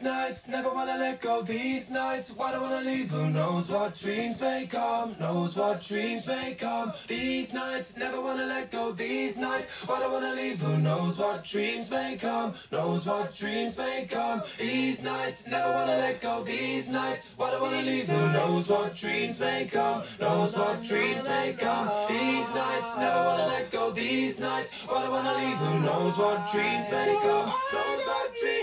these nights, never wanna let go these nights. Why don't wanna leave? Who knows what dreams may come? Knows what dreams may come. These nights, never wanna let go these nights. Why don't wanna leave? Who knows what dreams may come? Knows what dreams may come. These nights, never wanna let go these nights. Why don't wanna leave? Who knows what dreams may come? Knows what dreams may come. These nights, never wanna let go these nights. Why don't wanna leave? Who knows what dreams may come? Knows what dreams